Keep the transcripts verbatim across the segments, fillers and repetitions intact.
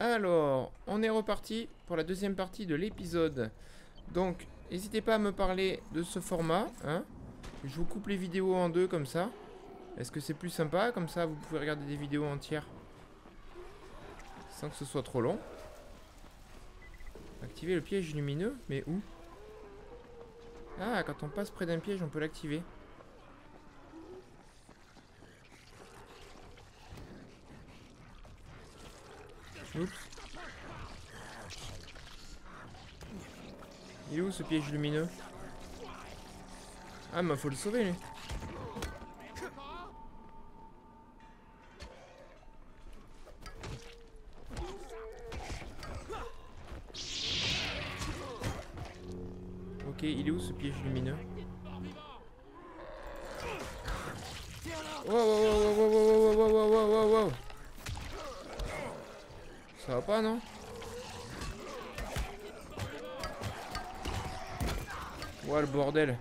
Alors, on est reparti pour la deuxième partie de l'épisode. Donc, n'hésitez pas à me parler de ce format. Hein. Je vous coupe les vidéos en deux comme ça. Est-ce que c'est plus sympa? Comme ça, vous pouvez regarder des vidéos entières sans que ce soit trop long. Activer le piège lumineux? Mais où? Ah, quand on passe près d'un piège, on peut l'activer. Oups. Il est où ce piège lumineux? Ah, mais faut le sauver, lui. Ok, il est où ce piège lumineux? Wow, wow, wow, wow, wow, wow, wow, wow, wow, wow. Ça va pas, non? Ouah, le bordel.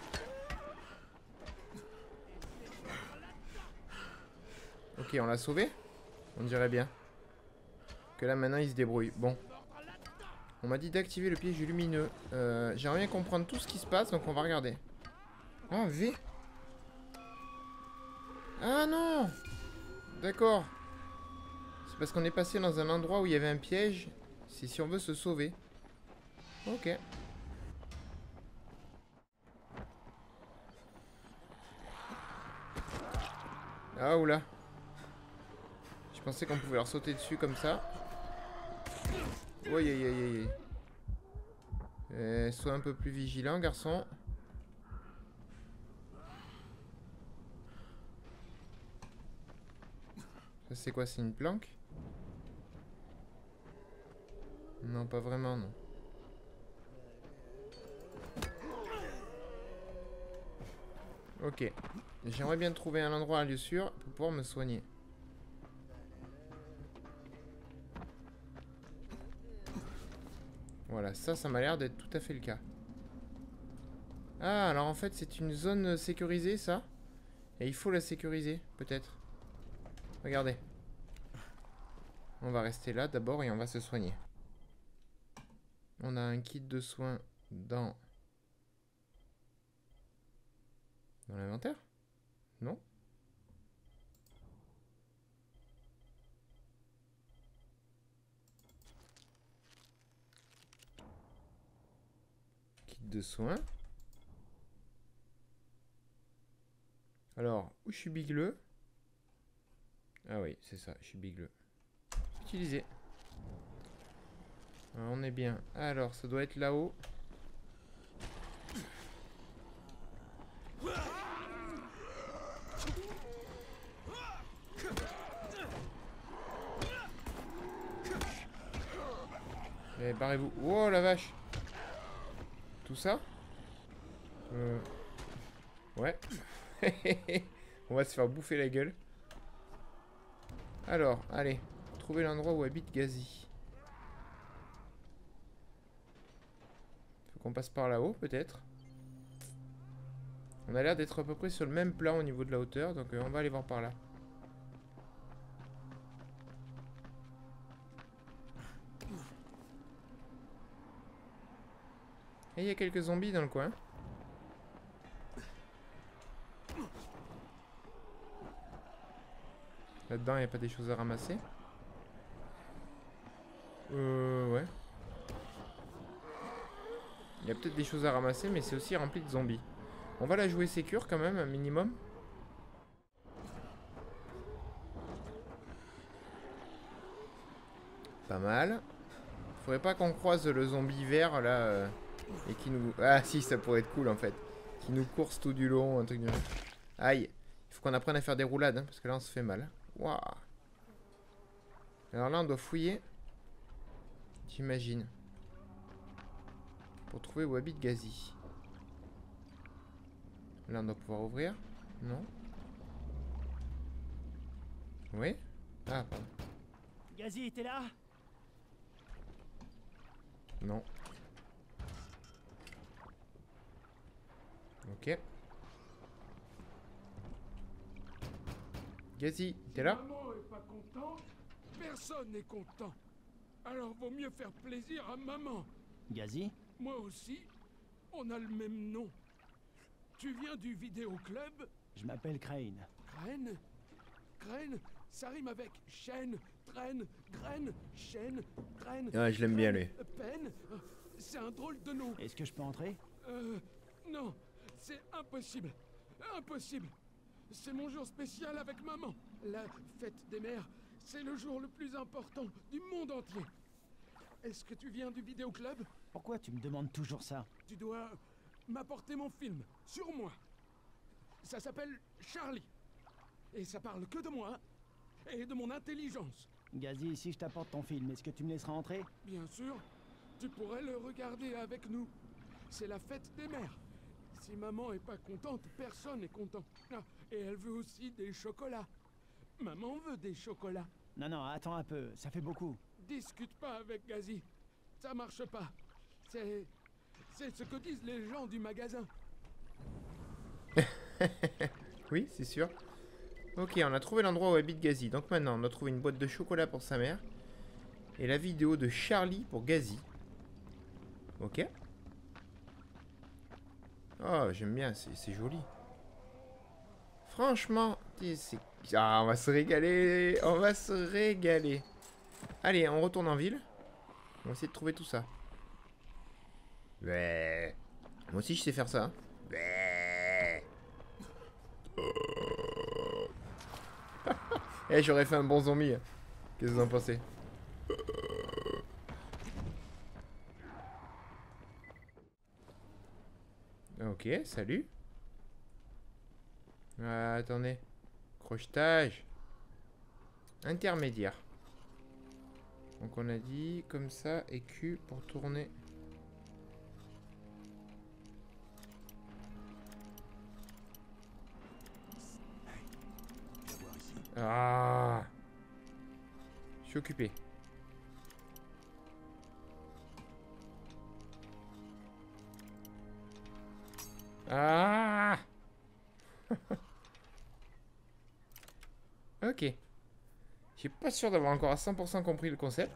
Ok, on l'a sauvé? On dirait bien. Que là, maintenant, il se débrouille. Bon. On m'a dit d'activer le piège lumineux. Euh, J'aimerais bien comprendre tout ce qui se passe, donc on va regarder. Ah, V. Ah non! D'accord. C'est parce qu'on est passé dans un endroit où il y avait un piège. C'est si on veut se sauver. Ok. Ah, oula. Je pensais qu'on pouvait leur sauter dessus comme ça. Oui, aïe, aïe, aïe. Euh, sois un peu plus vigilant, garçon. Ça, c'est quoi? C'est une planque? Non, pas vraiment, non. Ok. J'aimerais bien trouver un endroit, un lieu sûr, pour pouvoir me soigner. Voilà, ça, ça m'a l'air d'être tout à fait le cas. Ah, alors en fait, c'est une zone sécurisée, ça. Et il faut la sécuriser, peut-être. Regardez. On va rester là d'abord et on va se soigner. On a un kit de soins dans... Dans l'inventaire? Non? Kit de soins. Alors, où je suis bigleux? Ah oui, c'est ça, je suis bigleux. Utiliser. Alors, on est bien. Alors, ça doit être là-haut. Eh, barrez-vous. Oh la vache! Tout ça? Euh... Ouais. On va se faire bouffer la gueule. Alors, allez. Trouver l'endroit où habite Gazi. Faut qu'on passe par là-haut, peut-être. On a l'air d'être à peu près sur le même plan au niveau de la hauteur, donc euh, on va aller voir par là. Et il y a quelques zombies dans le coin. Là-dedans, il n'y a pas des choses à ramasser. Euh, ouais. Il y a peut-être des choses à ramasser, mais c'est aussi rempli de zombies. On va la jouer sécure quand même, un minimum. Pas mal. Faudrait pas qu'on croise le zombie vert, là, euh, et qui nous... Ah si, ça pourrait être cool, en fait. Qui nous course tout du long, un truc du genre. Aïe. Il faut qu'on apprenne à faire des roulades, hein, parce que là, on se fait mal. Waouh. Alors là, on doit fouiller. J'imagine. Pour trouver où habite Gazi. Là, on doit pouvoir ouvrir. Non? Oui? Ah, pardon. Gazi était là? Non. Ok. Gazi, t'es là? Maman est pas contente, personne n'est content. Alors vaut mieux faire plaisir à maman. Gazi? Moi aussi, on a le même nom. Tu viens du vidéoclub? Je m'appelle Crane. Crane? Crane, ça rime avec chaîne, traîne, graine, chaîne, traîne. Ah, je l'aime bien, lui. Peine. C'est un drôle de nom. Est-ce que je peux entrer? Euh, non, c'est impossible. Impossible. C'est mon jour spécial avec maman. La fête des mères, c'est le jour le plus important du monde entier. Est-ce que tu viens du vidéoclub? Pourquoi tu me demandes toujours ça? Tu dois m'apporter mon film, sur moi. Ça s'appelle Charlie. Et ça parle que de moi et de mon intelligence. Gazi, si je t'apporte ton film, est-ce que tu me laisseras entrer? Bien sûr, tu pourrais le regarder avec nous. C'est la fête des mères. Si maman est pas contente, personne n'est content. Ah, et elle veut aussi des chocolats. Maman veut des chocolats. Non, non, attends un peu, ça fait beaucoup. Discute pas avec Gazi. Ça marche pas. C'est... C'est ce que disent les gens du magasin. Oui, c'est sûr. Ok, on a trouvé l'endroit où habite Gazi. Donc maintenant, on a trouvé une boîte de chocolat pour sa mère. Et la vidéo de Charlie pour Gazi. Ok. Oh, j'aime bien, c'est joli. Franchement, c'est... Ah, on va se régaler. On va se régaler. Allez, on retourne en ville. On va essayer de trouver tout ça. Ouais. Moi aussi, je sais faire ça. Ouais. Eh, j'aurais fait un bon zombie. Qu'est-ce que vous en pensez? Ok, salut. Ah, attendez. Crochetage. Intermédiaire. Donc on a dit comme ça et Q pour tourner. Ah. Je suis occupé. Ah. Ok. Je suis pas sûr d'avoir encore à cent pour cent compris le concept.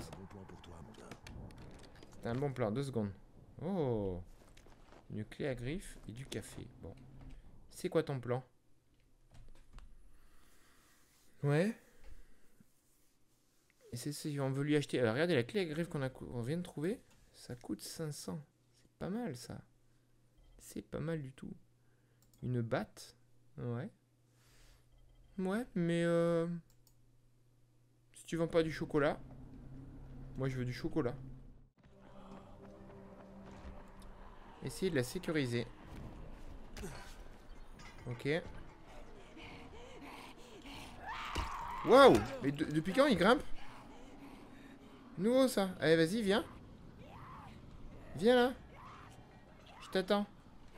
C'est un bon plan, deux secondes. Oh. Une clé à griffe et du café. Bon. C'est quoi ton plan? Ouais. Et c'est ça, on veut lui acheter. Alors, regardez la clé à griffe qu'on a, on vient de trouver. Ça coûte cinq cents. C'est pas mal ça. C'est pas mal du tout. Une batte. Ouais. Ouais, mais euh... si tu vends pas du chocolat, moi je veux du chocolat. Essayez de la sécuriser. Ok. Waouh! Mais de depuis quand il grimpe? Nouveau ça. Allez, vas-y, viens. Viens là. Je t'attends.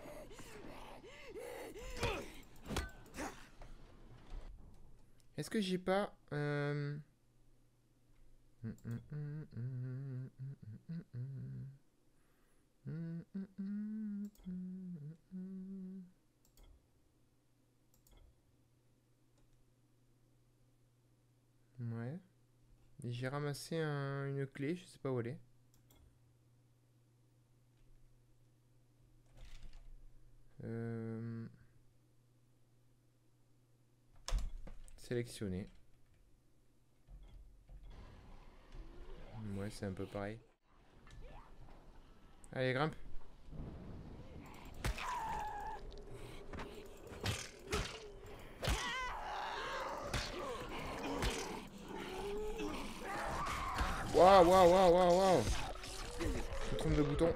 Est-ce que j'ai pas... Euh... Ouais. J'ai ramassé un, une clé, je sais pas où elle est. Euh... Sélectionner. Ouais, c'est un peu pareil. Allez, grimpe. Waouh, waouh, waouh, waouh, waouh. Je me trompe de bouton.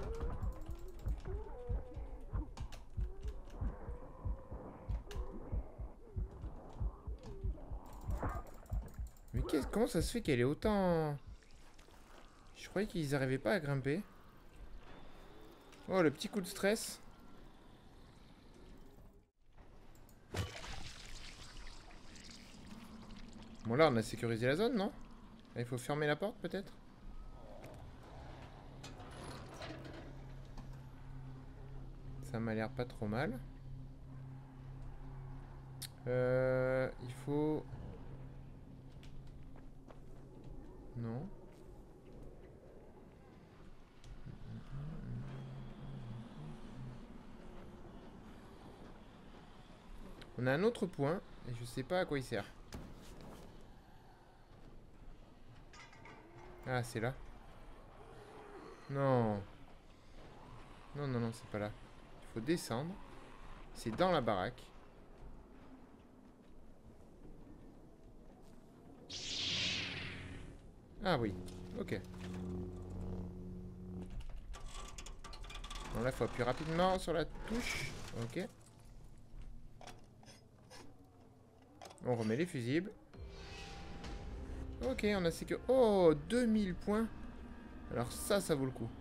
Mais qu'est-ce, comment ça se fait qu'elle est autant... Je croyais qu'ils n'arrivaient pas à grimper. Oh, le petit coup de stress. Bon, là, on a sécurisé la zone, non? Il faut fermer la porte, peut-être? Ça m'a l'air pas trop mal. Euh, il faut... Non. On a un autre point, et je sais pas à quoi il sert. Ah, c'est là. Non. Non, non, non, c'est pas là. Il faut descendre. C'est dans la baraque. Ah oui, ok. Bon, là, il faut appuyer rapidement sur la touche. Ok. On remet les fusibles. Ok, on a c'est que... Oh, deux mille points. Alors ça, ça vaut le coup.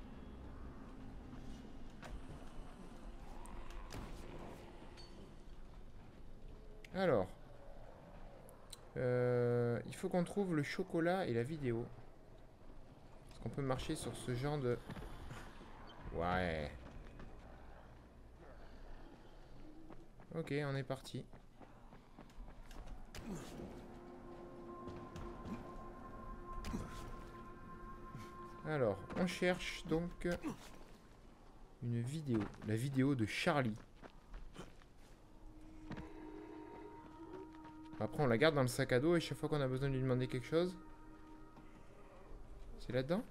Alors. Euh, il faut qu'on trouve le chocolat et la vidéo. Est-ce qu'on peut marcher sur ce genre de... Ouais. Ok, on est parti. Alors, on cherche donc une vidéo. La vidéo de Charlie. Après, on la garde dans le sac à dos et chaque fois qu'on a besoin de lui demander quelque chose... C'est là-dedans?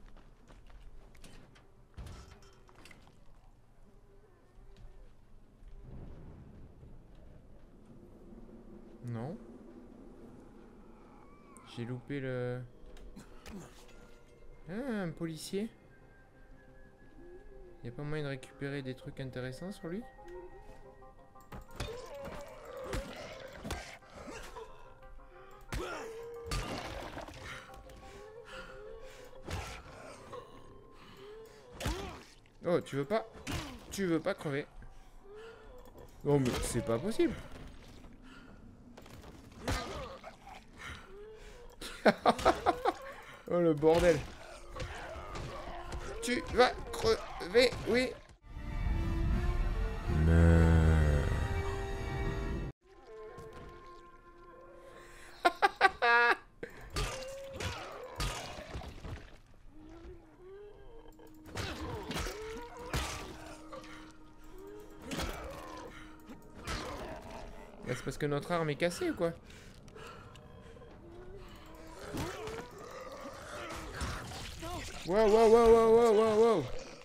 Non. J'ai loupé le... Ah, un policier. Y a pas moyen de récupérer des trucs intéressants sur lui? Oh, tu veux pas? Tu veux pas crever? Oh, mais c'est pas possible. Oh, le bordel. Tu vas crever, oui. Meurs. C'est parce que notre arme est cassée ou quoi? Wow, wow, wow, wow, wow, wow, wow.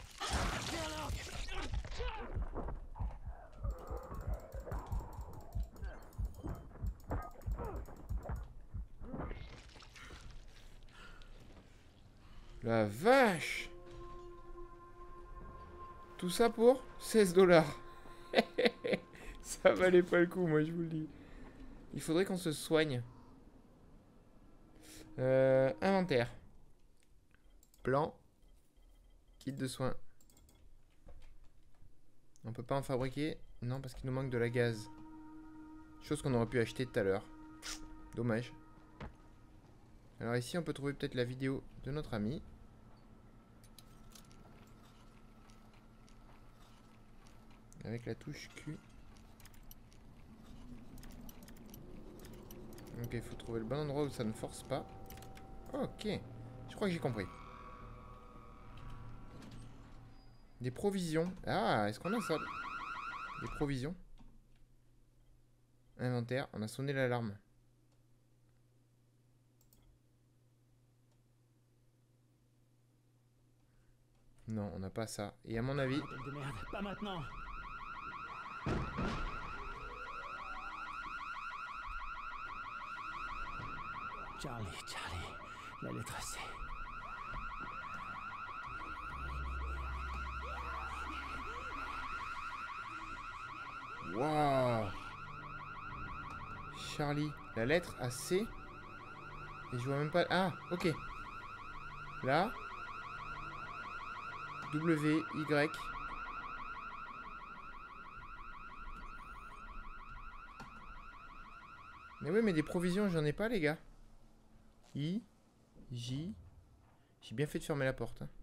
La vache. Tout ça pour seize dollars. Ça valait pas le coup, moi, je vous le dis. Il faudrait qu'on se soigne. Euh, inventaire. Plan. Kit de soins. On peut pas en fabriquer. Non, parce qu'il nous manque de la gaz. Chose qu'on aurait pu acheter tout à l'heure. Dommage. Alors ici, on peut trouver peut-être la vidéo de notre ami. Avec la touche Q. Ok, il faut trouver le bon endroit où ça ne force pas. Ok. Je crois que j'ai compris. Des provisions. Ah, est-ce qu'on a ça? Des provisions. Inventaire. On a sonné l'alarme. Non, on n'a pas ça. Et à mon avis... De merde, pas maintenant. Charlie, Charlie, la lettre C. Waouh. Charlie, la lettre à C. Et je vois même pas... Ah, ok. Là. W, Y. Mais oui, mais des provisions, j'en ai pas, les gars. I, J. J'ai bien fait de fermer la porte. Hein.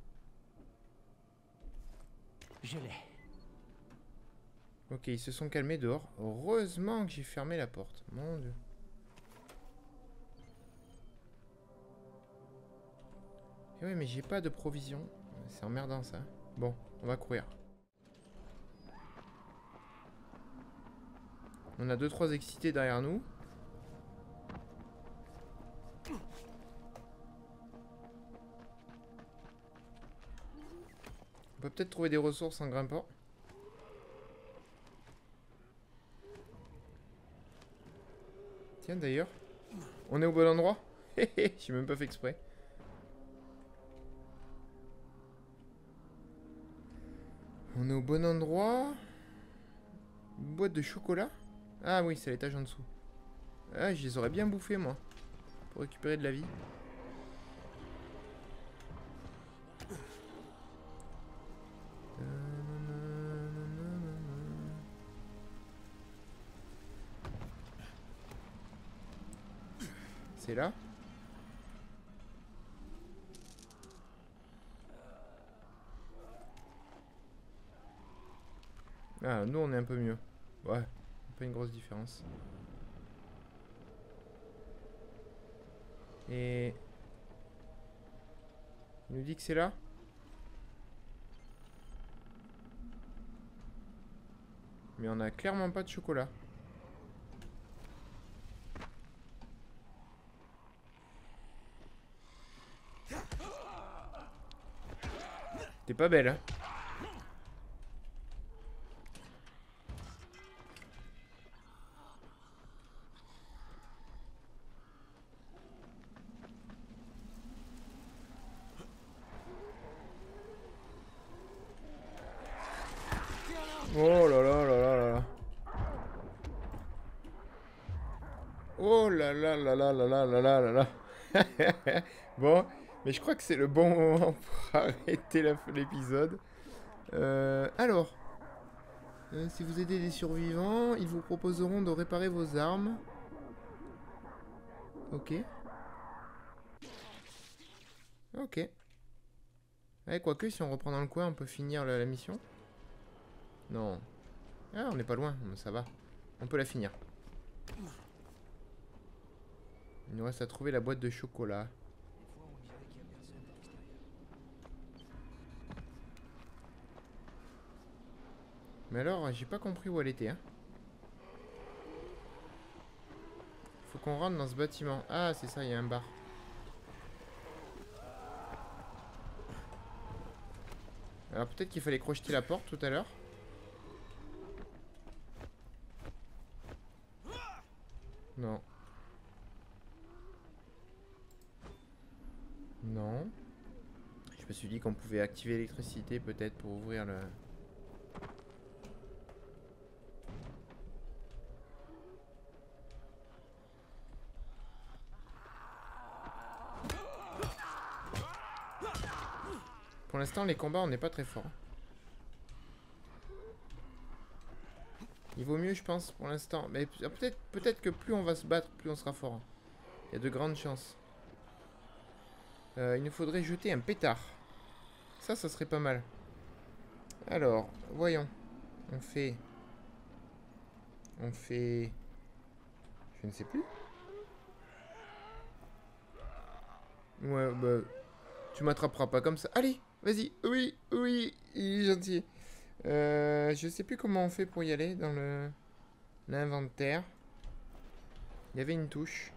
Je l'ai. Ok, ils se sont calmés dehors. Heureusement que j'ai fermé la porte. Mon Dieu. Et oui, mais j'ai pas de provisions. C'est emmerdant, ça. Bon, on va courir. On a deux trois excités derrière nous. On peut peut-être trouver des ressources en grimpant. Tiens d'ailleurs, on est au bon endroit. J'ai même pas fait exprès. On est au bon endroit. Une boîte de chocolat. Ah oui, c'est à l'étage en dessous. Ah, je les aurais bien bouffés moi. Pour récupérer de la vie. C'est là. Ah, nous on est un peu mieux. Ouais, pas une grosse différence. Et... il nous dit que c'est là. Mais on a clairement pas de chocolat. T'es pas belle, hein? Oh là là là là là là. Oh là là là là là là là là là là. Bon, mais je crois que c'est le bon moment pour arrêter l'épisode. Euh, alors, euh, si vous aidez les survivants, ils vous proposeront de réparer vos armes. Ok. Ok. Ouais, quoique, si on reprend dans le coin, on peut finir la, la mission. Non. Ah, on n'est pas loin, ça va. On peut la finir. Il nous reste à trouver la boîte de chocolat. Mais alors, j'ai pas compris où elle était, hein. Faut qu'on rentre dans ce bâtiment. Ah, c'est ça, il y a un bar. Alors peut-être qu'il fallait crocheter la porte tout à l'heure. Non. Non. Je me suis dit qu'on pouvait activer l'électricité peut-être pour ouvrir le... Pour l'instant, les combats, on n'est pas très fort. Il vaut mieux, je pense, pour l'instant. Mais peut-être peut-être que plus on va se battre, plus on sera fort. Il y a de grandes chances. Euh, il nous faudrait jeter un pétard. Ça, ça serait pas mal. Alors, voyons. On fait... On fait... Je ne sais plus. Ouais, bah... Tu m'attraperas pas comme ça. Allez, vas-y. Oui, oui, il est gentil. Euh, je sais plus comment on fait pour y aller dans le l'inventaire. Il y avait une touche.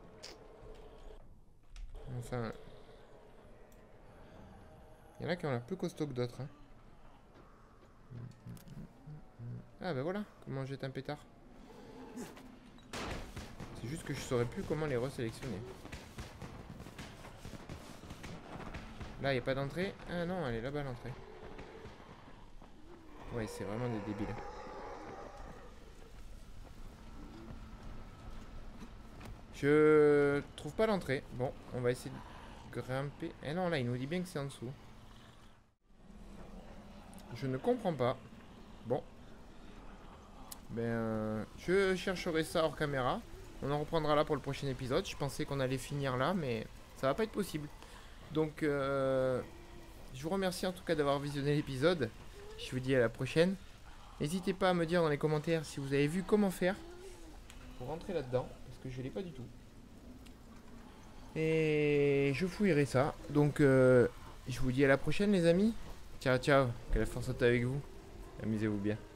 Enfin... Il y en a qui ont l'air plus costaud que d'autres. Hein. Ah bah voilà, comment on jette un pétard. C'est juste que je saurais plus comment les resélectionner. Là, il n'y a pas d'entrée. Ah non, elle est là-bas l'entrée. Ouais, c'est vraiment des débiles. Je trouve pas l'entrée. Bon, on va essayer de grimper. Eh non, là, il nous dit bien que c'est en dessous. Je ne comprends pas. Bon. Ben, euh, je chercherai ça hors caméra. On en reprendra là pour le prochain épisode. Je pensais qu'on allait finir là, mais ça va pas être possible. Donc, euh, je vous remercie en tout cas d'avoir visionné l'épisode. Je vous dis à la prochaine. N'hésitez pas à me dire dans les commentaires si vous avez vu comment faire pour rentrer là-dedans, parce que je ne l'ai pas du tout. Et je fouillerai ça. Donc, euh, je vous dis à la prochaine les amis. Ciao, ciao. Que la force soit avec vous. Amusez-vous bien.